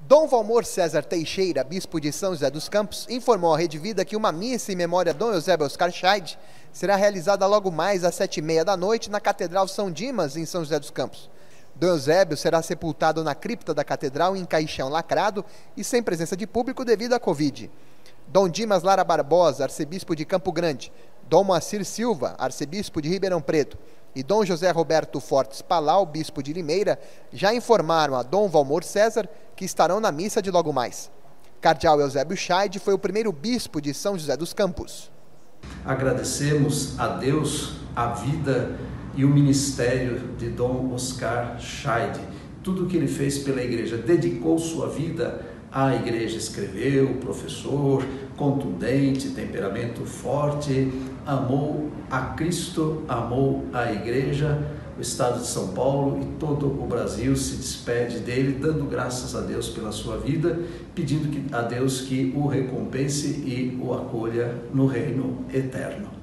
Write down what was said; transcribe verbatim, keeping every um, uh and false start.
Dom Valmor César Teixeira, bispo de São José dos Campos, informou à Rede Vida que uma missa em memória a Dom Eusébio Oscar Scheid será realizada logo mais às sete e meia da noite na Catedral São Dimas, em São José dos Campos. Dom Eusébio será sepultado na cripta da Catedral em caixão lacrado e sem presença de público devido à Covid. Dom Dimas Lara Barbosa, arcebispo de Campo Grande, Dom Moacir Silva, arcebispo de Ribeirão Preto, e Dom José Roberto Fortes Palau, bispo de Limeira, já informaram a Dom Valmor César que estarão na missa de logo mais. Cardeal Eusébio Scheid foi o primeiro bispo de São José dos Campos. Agradecemos a Deus a vida e o ministério de Dom Oscar Scheid, tudo o que ele fez pela igreja, dedicou sua vida à igreja, escreveu, professor, contundente, temperamento forte, amou a Cristo, amou a igreja. O estado de São Paulo e todo o Brasil se despede dele, dando graças a Deus pela sua vida, pedindo a Deus que o recompense e o acolha no reino eterno.